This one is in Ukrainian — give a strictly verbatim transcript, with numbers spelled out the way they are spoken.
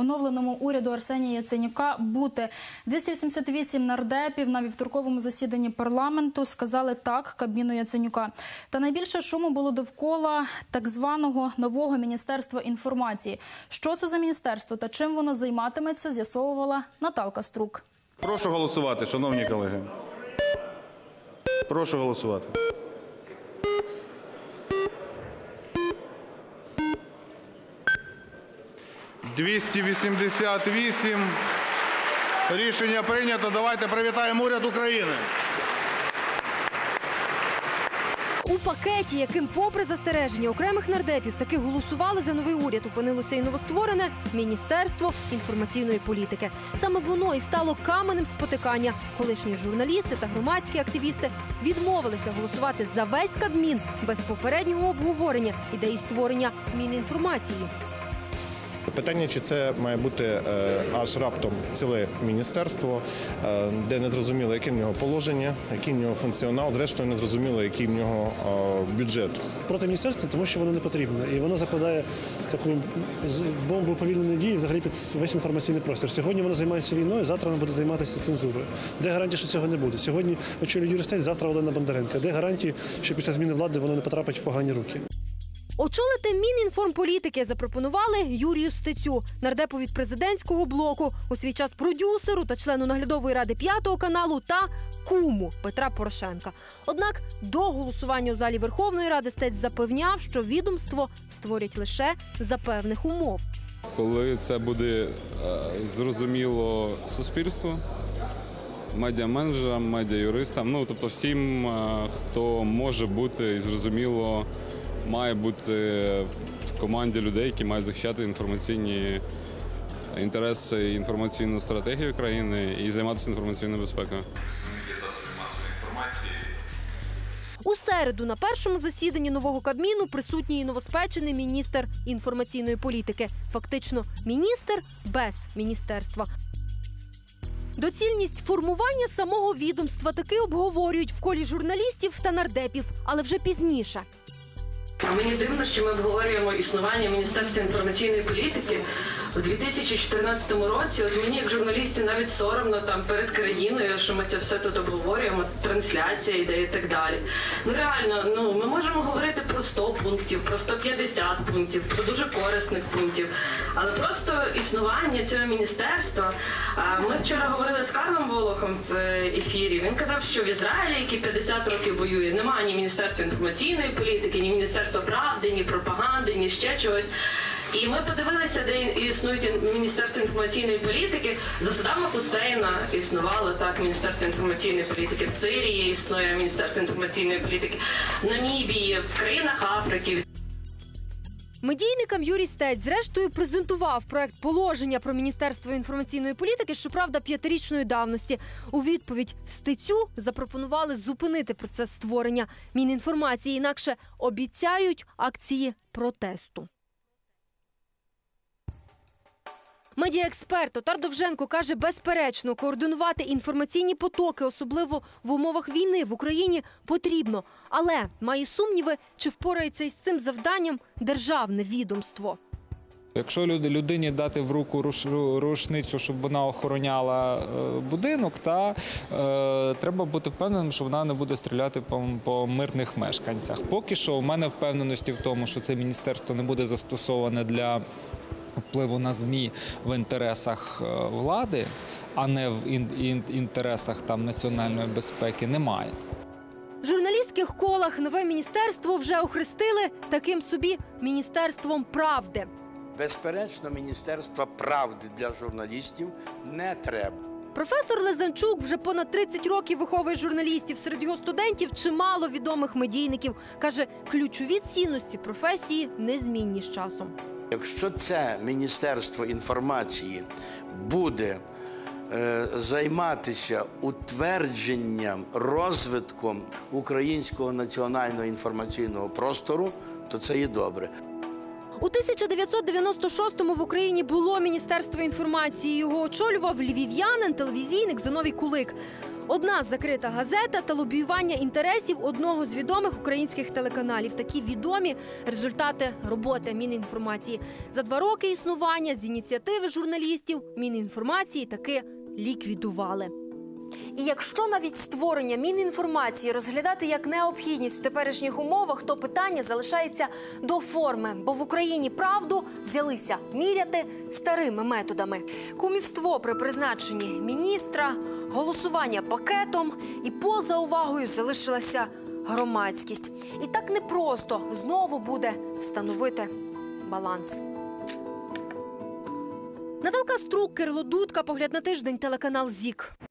оновленому уряду Арсенія Яценюка бути. двісті вісімдесят вісім нардепів на вівторковому засіданні парламенту сказали так Кабміну Яценюка. Та найбільше шуму було довкола так званого нового Міністерства інформації. Що це за міністерство та чим воно займатиметься, з'ясовувала Наталка Струк. Прошу голосувати, шановні колеги. Прошу голосувати. двісті вісімдесят вісім. Рішення прийнято. Давайте привітаємо уряд України. У пакеті, яким попри застереження окремих нардепів таки голосували за новий уряд, опинилося і новостворене Міністерство інформаційної політики. Саме воно і стало каменем спотикання. Колишні журналісти та громадські активісти відмовилися голосувати за весь Кабмін без попереднього обговорення ідеї створення Мінінформації. Питання, чи це має бути е, аж раптом ціле міністерство, е, де не зрозуміло, яке в нього положення, який в нього функціонал, зрештою не зрозуміло, який в нього е, бюджет. Проти міністерства, тому що воно не потрібне. І воно закладає таку бомбу повільної дії взагалі під весь інформаційний простір. Сьогодні воно займається війною, завтра воно буде займатися цензурою. Де гарантія, що цього не буде? Сьогодні очолює юристець, завтра Олена Бондаренко. Де гарантії, що після зміни влади воно не потрапить в погані руки? Очолити Мінінформполітики запропонували Юрію Стецю, нардепу від президентського блоку, у свій час продюсеру та члену наглядової ради п'ятого каналу та куму Петра Порошенка. Однак до голосування у залі Верховної Ради Стець запевняв, що відомство створять лише за певних умов. Коли це буде зрозуміло суспільству, медіаменеджерам, медіаюристам, ну, тобто всім, хто може бути і зрозуміло, має бути в команді людей, які мають захищати інформаційні інтереси, інформаційну стратегію країни і займатися інформаційною безпекою. У середу на першому засіданні нового Кабміну присутній і новоспечений міністр інформаційної політики. Фактично міністр без міністерства. Доцільність формування самого відомства таки обговорюють в колі журналістів та нардепів, але вже пізніше. Мені дивно, що ми обговорюємо існування Міністерства інформаційної політики у дві тисячі чотирнадцятому році. От мені, як журналісті, навіть соромно там перед країною, що ми це все тут обговорюємо, трансляція йде і так далі. Ну реально, ну ми можемо говорити про сто пунктів, про сто п'ятдесят пунктів, про дуже корисних пунктів, але просто існування цього міністерства. Ми вчора говорили з Карлом Волохом в ефірі. Він казав, що в Ізраїлі, який п'ятдесят років воює, немає ні Міністерства інформаційної політики, ні Міністерства правди, ні пропаганди, ні ще чогось. І ми подивилися, де існують Міністерство інформаційної політики. За Саддама Хусейна існувало так Міністерство інформаційної політики, в Сирії існує Міністерство інформаційної політики, в Намібії, в країнах Африки. Медійникам Юрій Стець зрештою презентував проект положення про Міністерство інформаційної політики, щоправда, п'ятирічної давності. У відповідь Стецю запропонували зупинити процес створення Мінінформації, інакше обіцяють акції протесту. Медіаексперт Отар Довженко каже, безперечно, координувати інформаційні потоки, особливо в умовах війни в Україні, потрібно. Але має сумніви, чи впорається із цим завданням державне відомство. Якщо людині дати в руку рушницю, щоб вона охороняла будинок, та е, треба бути впевненим, що вона не буде стріляти по, по мирних мешканцях. Поки що у мене впевненості в тому, що це міністерство не буде застосоване для впливу на ЗМІ в інтересах влади, а не в інтересах там національної безпеки, немає. В журналістських колах нове міністерство вже охрестили таким собі Міністерством правди. Безперечно, Міністерства правди для журналістів не треба. Професор Лизанчук вже понад тридцять років виховує журналістів. Серед його студентів чимало відомих медійників. Каже, ключові цінності професії незмінні з часом. Якщо це Міністерство інформації буде е, займатися утвердженням, розвитком українського національного інформаційного простору, то це є добре. У тисяча дев'ятсот дев'яносто шостому в Україні було Міністерство інформації. Його очолював львів'янин, телевізійник Зиновій Кулик. Одна закрита газета та лобіювання інтересів одного з відомих українських телеканалів. Такі відомі результати роботи Мінінформації. За два роки існування з ініціативи журналістів Мінінформації таки ліквідували. І якщо навіть створення Мінінформації розглядати як необхідність в теперішніх умовах, то питання залишається до форми. Бо в Україні правду взялися міряти старими методами. Кумівство при призначенні міністра, голосування пакетом і поза увагою залишилася громадськість. І так непросто знову буде встановити баланс. Наталка Струк, Кирило Дудка, «Погляд на тиждень», телеканал ЗІК.